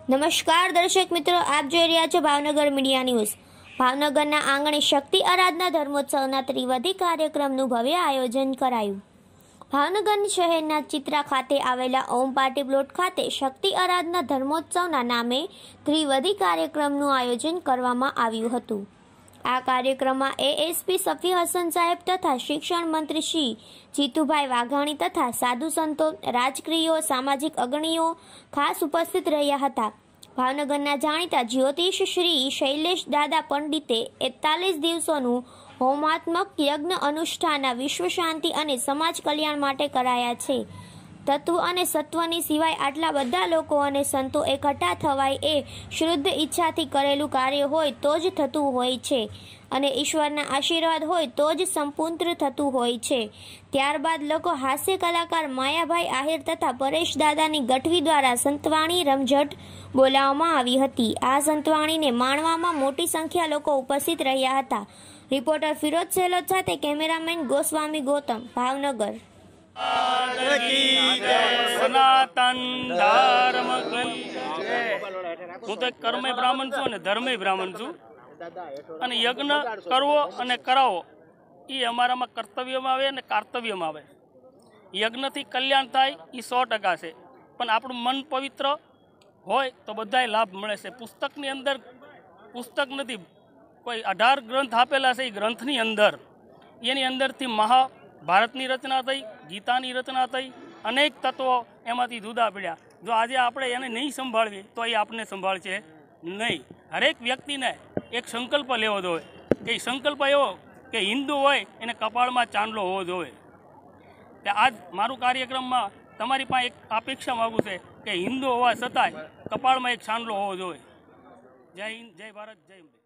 નમસ્કાર દર્શક મિત્રો, આપ જોઈ રહ્યા છો ભાવનગર મીડિયા ન્યૂઝ। ભાવનગરના આંગણે શક્તિ આરાધના ધર્મોત્સવના ત્રિવિધ કાર્યક્રમનું ભવ્ય આયોજન કરાયું। ભાવનગર શહેરના ચિત્રા ખાતે આવેલા ઓમ પાર્ટી પ્લોટ ખાતે શક્તિ આરાધના ધર્મોત્સવના નામે ત્રિવિધ કાર્યક્રમનું આયોજન કરવામાં આવ્યું હતું। આ કાર્યક્રમમાં એએસપી સફી હસન સાહેબ તથા શિક્ષણ મંત્રી શ્રી જીતુભાઈ વાઘાણી તથા સાધુ સંતો, રાજકીયો, સામાજિક અગ્રણીઓ ખાસ ઉપસ્થિત રહ્યા હતા। ભાવનગરના જાણીતા જ્યોતિષ શ્રી શૈલેષ દાદા પંડિતે 41 દિવસોનું હોમાત્મક યજ્ઞ અનુષ્ઠાન વિશ્વ શાંતિ અને સમાજ કલ્યાણ માટે કરાયા છે। તત્વ અને સત્વની સિવાય આટલા બધા લોકો અને સંતો એકઠા થવાય એ શુદ્ધ ઈચ્છાથી કરેલું કાર્ય હોય તો જ થતું હોય છે અને ઈશ્વરના આશીર્વાદ હોય તો જ સંપૂર્ણ થતું હોય છે। ત્યારબાદ લોકો હાસ્ય કલાકાર માયાભાઈ આહિર તથા પરેશ દાદાની ગઢવી દ્વારા સંતવાણી રમઝટ બોલાવવામાં આવી હતી। આ સંતવાણીને માણવામાં મોટી સંખ્યા લોકો ઉપસ્થિત રહ્યા હતા। રિપોર્ટર ફિરોજ સેલોદ સાથે કેમેરામેન ગોસ્વામી ગૌતમ, ભાવનગર। સનાતન ધર્મ હું તો કર્મય બ્રાહ્મણ છું અને ધર્મય બ્રાહ્મણ છું અને યજ્ઞ કરવો અને કરાવો એ અમારામાં કર્તવ્યમાં આવે અને કાર્તવ્યમાં આવે। યજ્ઞથી કલ્યાણ થાય એ 100% છે, પણ આપણું મન પવિત્ર હોય તો બધાય લાભ મળે છે। પુસ્તકની અંદર પુસ્તક નથી, કોઈ 18 ગ્રંથ આપેલા છે, એ ગ્રંથની અંદર એની અંદરથી ભારતની રચના થઈ, ગીતાની રચના થઈ, અનેક તત્વો એમાંથી જુદા પડ્યા। જો આજે આપણે એને નહીં સંભાળીએ તો એ આપણને સંભાળશે નહીં। હરેક વ્યક્તિને એક સંકલ્પ લેવો જોઈએ કે એ સંકલ્પ એવો કે હિન્દુ હોય એને કપાળમાં ચાંદલો હોવો જોઈએ। કે આજ મારું કાર્યક્રમમાં તમારી પાસે એક અપેક્ષા માગું છે કે હિન્દુ હોવા છતાંય કપાળમાં એક ચાંદલો હોવો જોઈએ। જય હિન્દ, જય ભારત, જય અંબે।